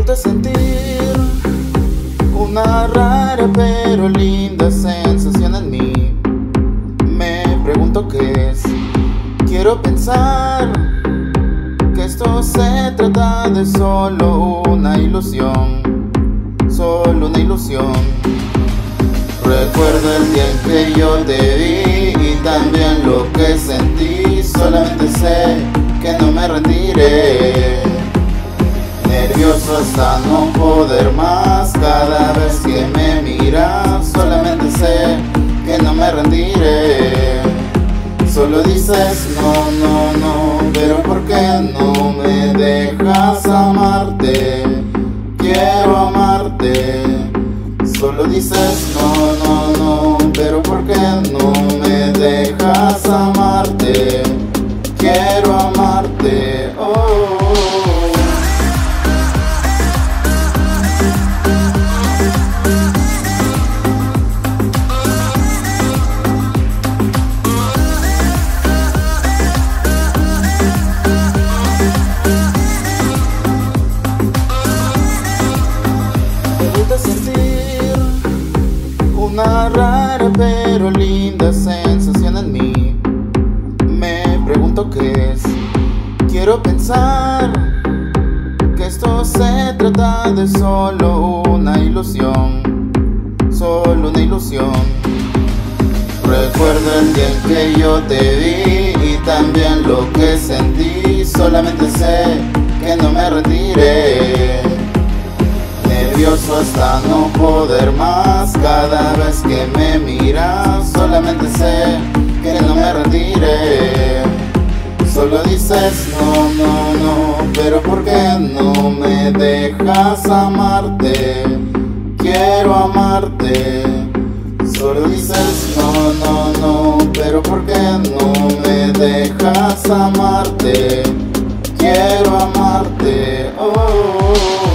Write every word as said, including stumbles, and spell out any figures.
vuelto a sentir una rara pero linda sensación en mí. Me pregunto qué es. Quiero pensar que esto se trata de solo una ilusión, solo una ilusión. Recuerdo el día en que yo te vi y también lo que sentí. Solamente sé que no me rendiré, nervioso hasta no poder más cada vez que me miras. Solamente sé que no me rendiré. Solo dices no, no, no, pero ¿por qué no me dejas amarte? Quiero amarte. Solo dices no, no, no, pero ¿por qué no me dejas amarte? Quiero amarte, oh. Me gusta sentir una rara pero linda sensación en mí. Me pregunto qué es. Quiero pensar que esto se trata de solo una ilusión, solo una ilusión. Recuerdo el día en que yo te vi y también lo que sentí. Solamente sé que no me rendiré, nervioso hasta no poder más cada vez que me miras. Solamente sé que no me rendiré. Solo dices no, no, no, pero ¿por qué no me dejas amarte? Quiero amarte. Solo dices no, no, no, pero ¿por qué no me dejas amarte? Quiero amarte, oh.